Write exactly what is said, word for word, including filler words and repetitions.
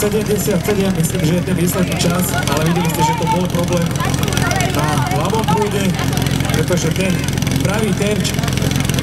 sedemdesiatsedem, myslím, že je ten výsledný čas, ale videli ste, že to bol problém na ľavom prúde, pretože ten pravý terč